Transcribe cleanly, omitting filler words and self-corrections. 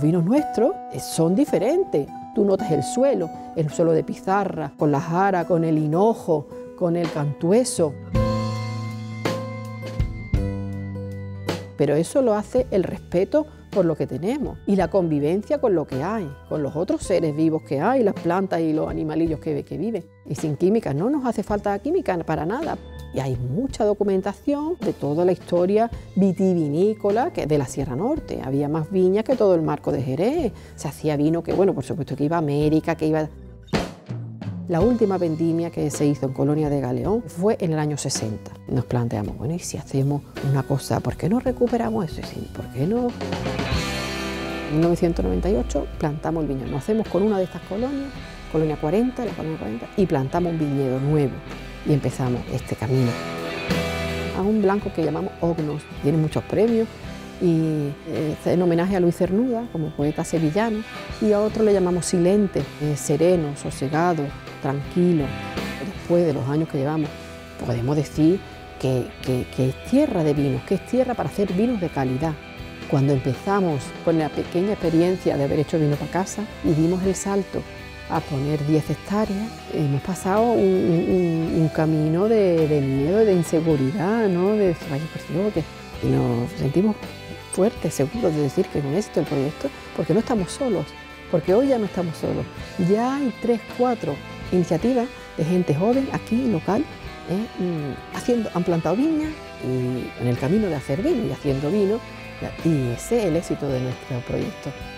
vinos nuestros son diferentes. Tú notas el suelo de pizarra, con la jara, con el hinojo, con el cantueso. Pero eso lo hace el respeto por lo que tenemos y la convivencia con lo que hay, con los otros seres vivos que hay, las plantas y los animalillos que viven. Y sin química, no nos hace falta química para nada. Y hay mucha documentación de toda la historia vitivinícola que de la Sierra Norte. Había más viñas que todo el marco de Jerez. Se hacía vino que, bueno, por supuesto que iba a América, que iba... La última vendimia que se hizo en Colonia de Galeón fue en el año 60. Nos planteamos, bueno, ¿y si hacemos una cosa? ¿Por qué no recuperamos eso? ¿Por qué no? En 1998 plantamos el viñedo. Nos hacemos con una de estas colonias, Colonia 40, la Colonia 40, y plantamos un viñedo nuevo. Y empezamos este camino. A un blanco que llamamos Ognos. Tiene muchos premios y en homenaje a Luis Cernuda, como poeta sevillano, y a otro le llamamos Silente, sereno, sosegado, tranquilo. Después de los años que llevamos, podemos decir que es tierra de vinos, que es tierra para hacer vinos de calidad. Cuando empezamos con la pequeña experiencia de haber hecho vino para casa y dimos el salto a poner 10 hectáreas, hemos pasado un camino de miedo, de inseguridad, ¿no? De decir, vaya, por Dios, y nos sentimos fuertes, seguros de decir que es un éxito el proyecto, porque no estamos solos, porque hoy ya no estamos solos. Ya hay 3, 4 iniciativas de gente joven aquí, local, han plantado viñas y en el camino de hacer vino y haciendo vino, y ese es el éxito de nuestro proyecto.